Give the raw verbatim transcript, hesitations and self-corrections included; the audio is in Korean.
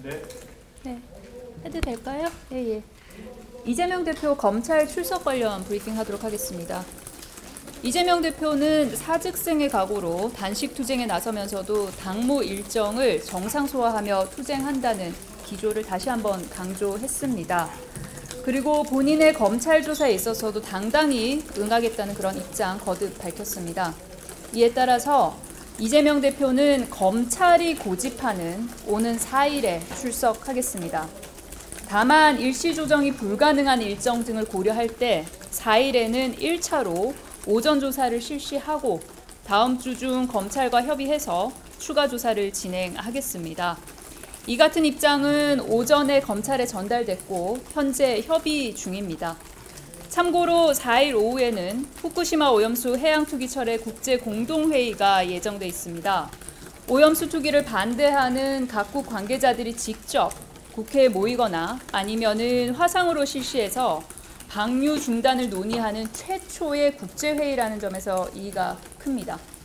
네. 네. 해도 될까요? 예, 예. 이재명 대표 검찰 출석 관련 브리핑 하도록 하겠습니다. 이재명 대표는 사직생의 각오로 단식 투쟁에 나서면서도 당무 일정을 정상 소화하며 투쟁한다는 기조를 다시 한번 강조했습니다. 그리고 본인의 검찰 조사에 있어서도 당당히 응하겠다는 그런 입장 거듭 밝혔습니다. 이에 따라서 이재명 대표는 검찰이 고집하는 오는 사 일에 출석하겠습니다. 다만 일시 조정이 불가능한 일정 등을 고려할 때 사 일에는 일 차로 오전 조사를 실시하고 다음 주 중 검찰과 협의해서 추가 조사를 진행하겠습니다. 이 같은 입장은 오전에 검찰에 전달됐고 현재 협의 중입니다. 참고로 사 일 오후에는 후쿠시마 오염수 해양투기철의 국제공동회의가 예정돼 있습니다. 오염수 투기를 반대하는 각국 관계자들이 직접 국회에 모이거나 아니면은 화상으로 실시해서 방류 중단을 논의하는 최초의 국제회의라는 점에서 이의가 큽니다.